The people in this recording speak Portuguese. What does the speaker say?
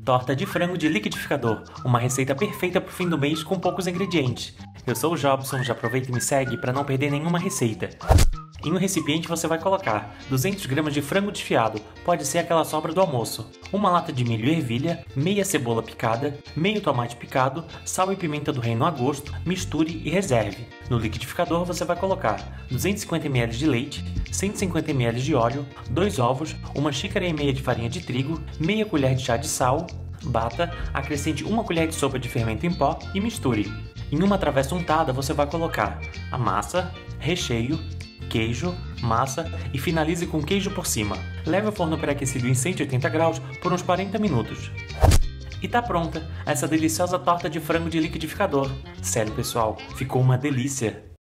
Torta de frango de liquidificador, uma receita perfeita pro fim do mês com poucos ingredientes. Eu sou o Jobson, já aproveita e me segue para não perder nenhuma receita. Em um recipiente você vai colocar 200 gramas de frango desfiado, pode ser aquela sobra do almoço, uma lata de milho e ervilha, meia cebola picada, meio tomate picado, sal e pimenta do reino a gosto, misture e reserve. No liquidificador você vai colocar 250 ml de leite, 150 ml de óleo, 2 ovos, uma xícara e meia de farinha de trigo, meia colher de chá de sal, bata, acrescente uma colher de sopa de fermento em pó e misture. Em uma travessa untada você vai colocar a massa, recheio, queijo, massa e finalize com queijo por cima. Leve ao forno pré-aquecido em 180 graus por uns 40 minutos. E tá pronta essa deliciosa torta de frango de liquidificador. Sério pessoal, ficou uma delícia!